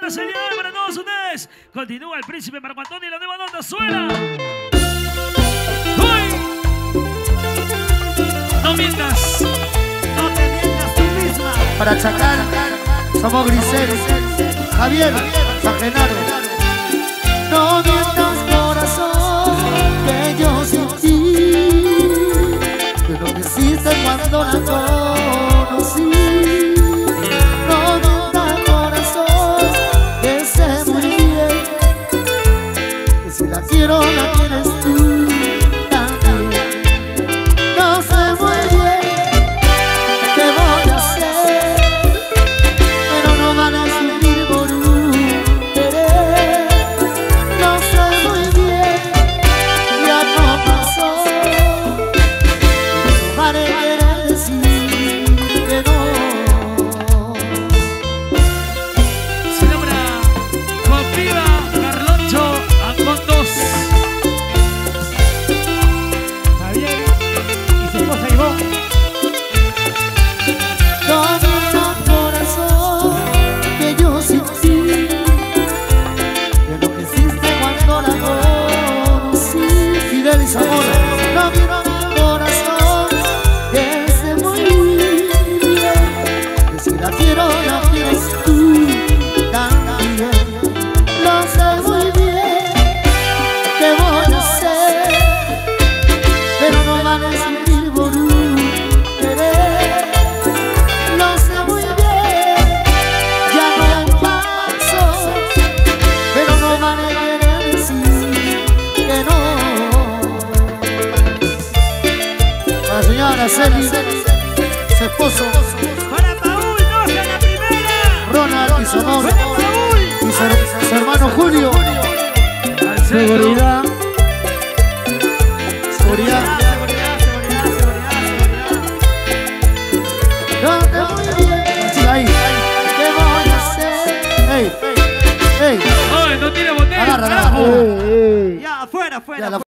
notas el día de hoy para todos ustedes. Continúa el príncipe Marco Antonio y la nueva nota suena. ¡Uy! No mientas. No te mientas tú misma. Para Chacal, somos Grisel, Javier, San Genaro. No mientas, corazón, que yo sin ti, que lo que hiciste cuando la conocí. No mientas, corazón, que sé muy bien, que si la quiero, la tienes tú también. No sé muy bien qué voy a hacer, pero no van a sufrir por un querer. No sé muy bien, ya no pasó, no van a querer decir que no. Celebra con viva Carloncho Acondos. Javier y su esposa Ivonne. No mientas, corazón, que yo sin ti, que lo que hiciste cuando la conocí. Fidel y Zamora. No mientas, corazón, que sé muy bien, que si la quiero, la quieres tú también. Lo sé muy bien qué voy a hacer, pero no van a sufrir por un querer. Lo sé muy bien, ya no hay paso, pero no van a querer decir que no. La señora Celi, su esposo Para Paul, dos en la primera. Ronald y su amor, Para Paul. y su hermano Julio. Al centro. Seguridad, seguridad. No te muy bien. Sí, ahí. ¿Qué voy a hacer? Ey, ey. Ay, no tiene botella. Agarra, carajo. agarra. Ya, afuera, afuera. Ya, la